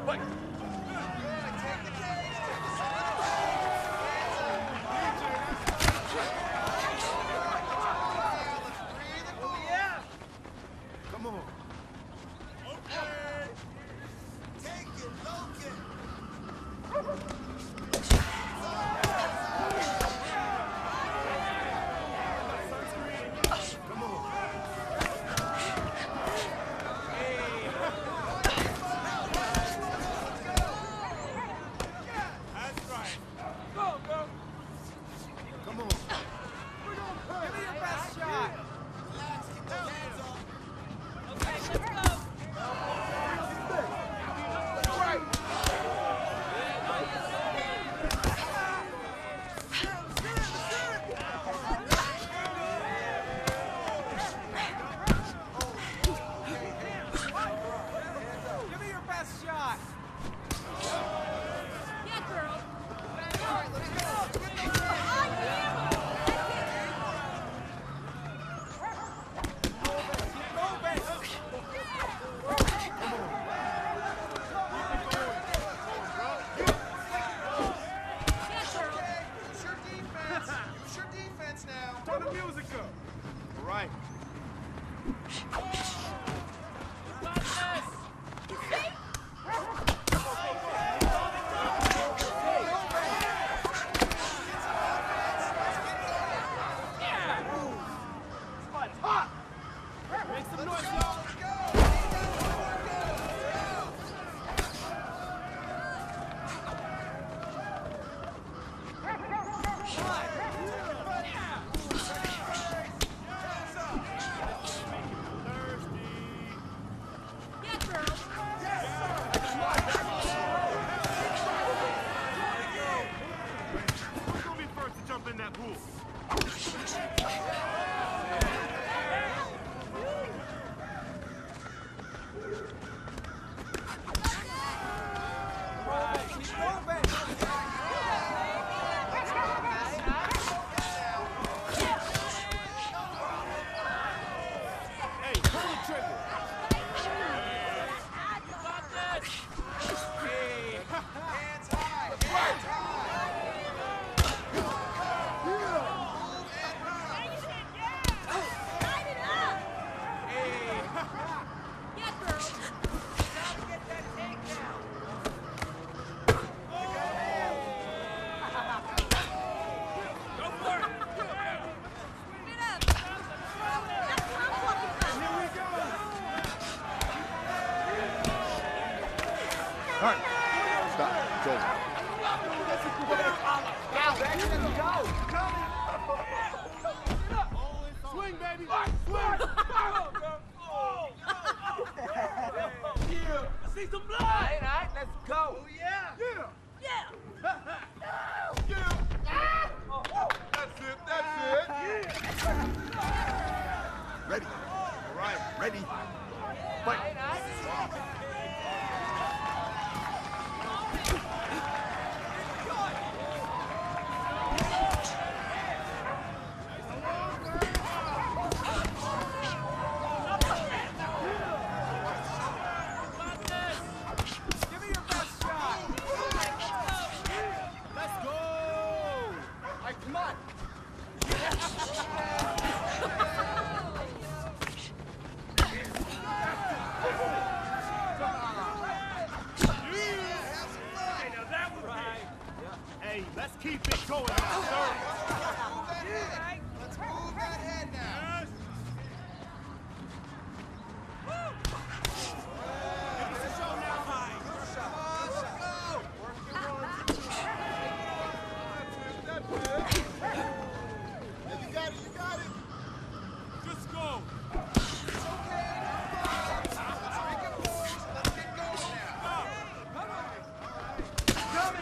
Fight! Come on. Okay. Take it, Logan. All right. Stop. It's over. Swing, baby. Swing. Yeah. I see some blood. All right. Let's go. Oh, yeah. Yeah. Yeah. Yeah. That's it. That's it. Ready. All right. Ready. Fight. Hey, let's keep it going. Let's move that head now. Give us a show now, Mike. You got it, you got it. Just go. It's okay. Let's make it forward. Let's get going now. Coming.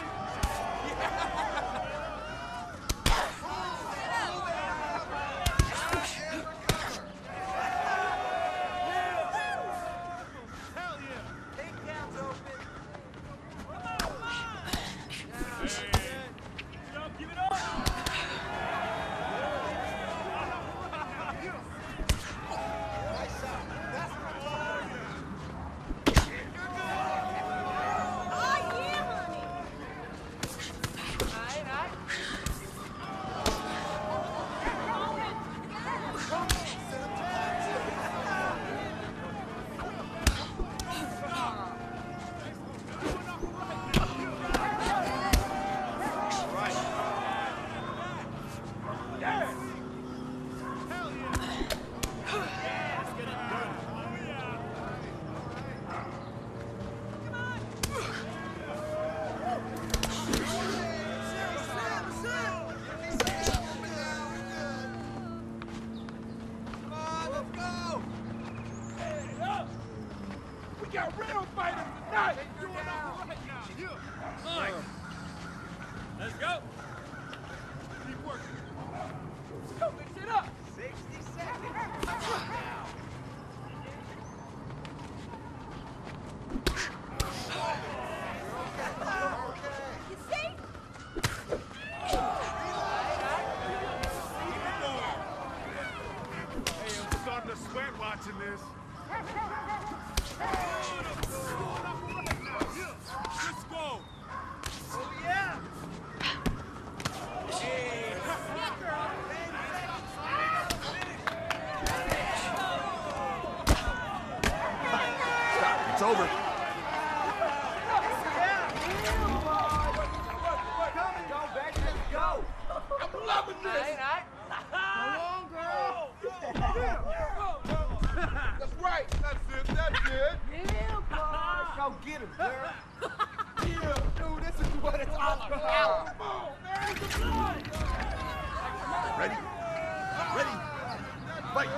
got real fighters tonight. They doing all right now. Mike. Let's go. Keep working. Go, mix it up. 60 seconds. You see? Hey, I'm starting to sweat watching this. Let's go. Oh, yeah. Yeah, girl. Stop. It's over. Go, baby, let's go. I'm loving this. That's right. That's it. That's it. Yeah, boy. Go get him, girl. Yeah, dude, this is what it's all about. Come on, man. Come on. Ready? Ready? Fight!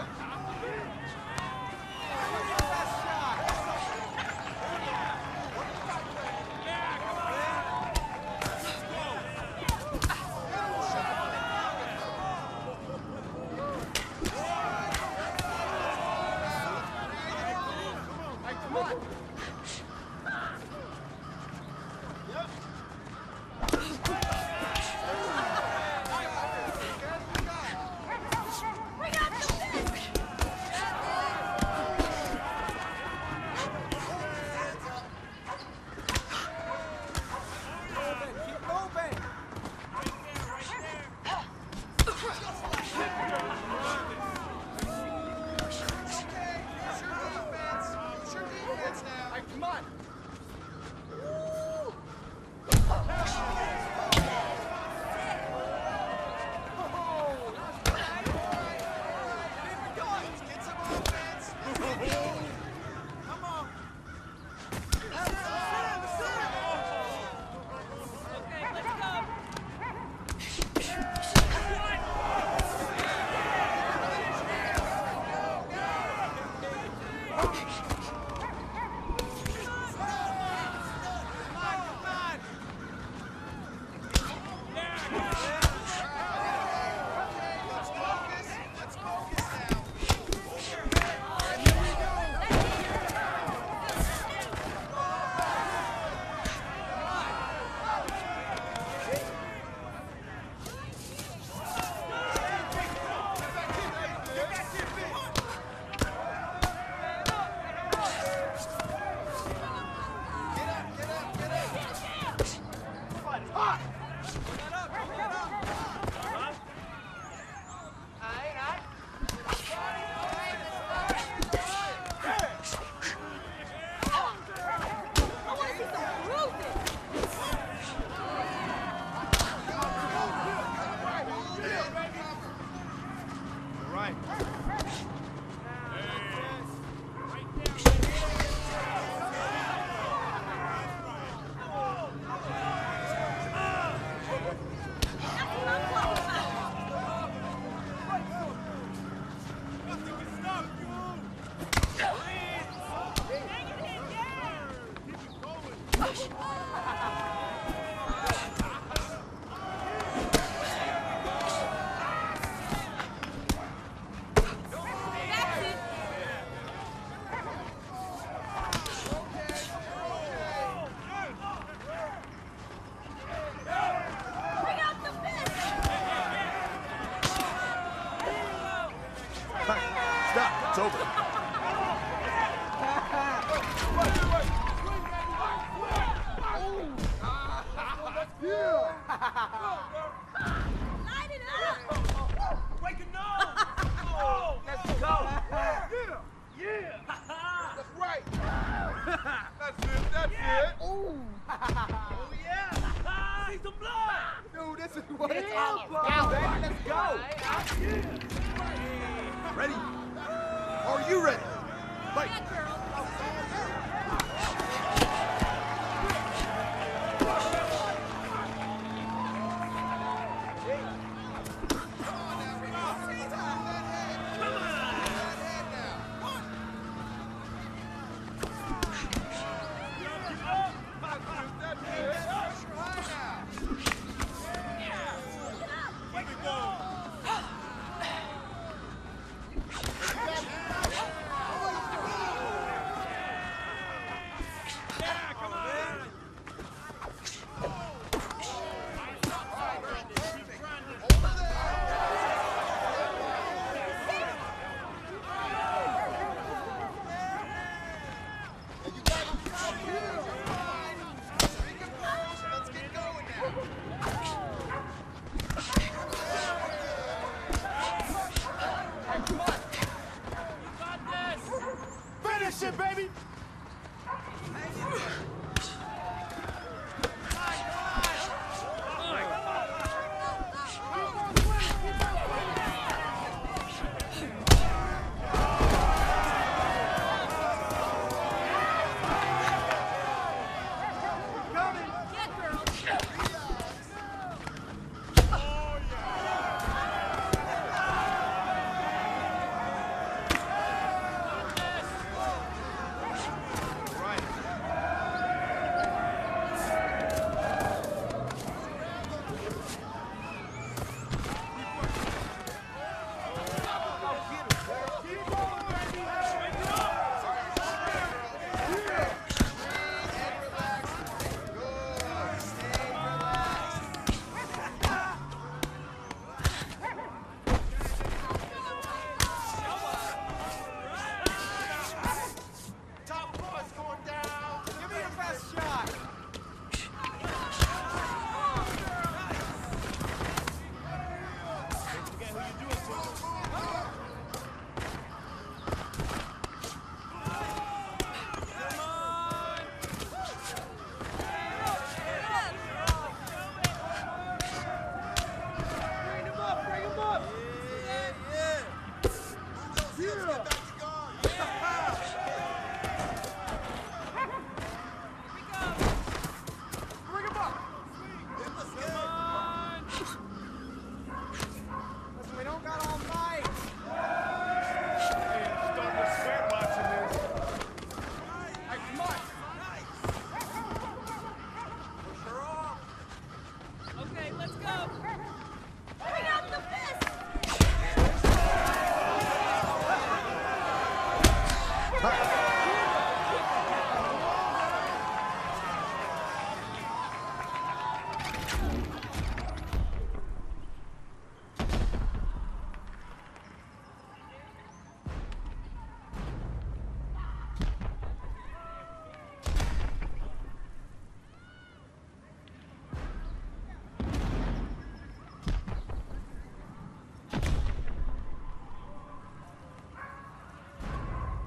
Stop. It's over. Light it up. Break a nose. Let's go. Yeah. That's right. That's it. That's it. Ooh. Oh, yeah. See some blood. Dude, this is what it's all about, baby. Let's go. Ready? Are you ready? Fight! Yeah, girl. that shit, baby!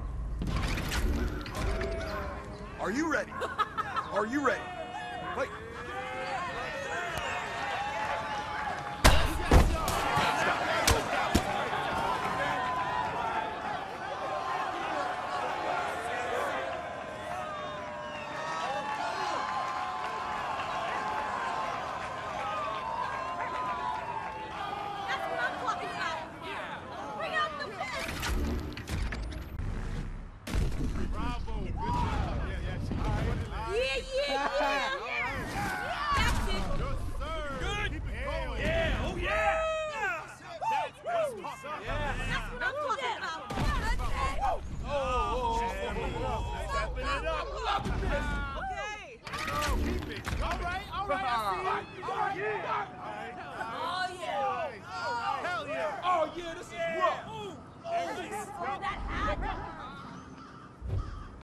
Are you ready? Are you ready? Wait.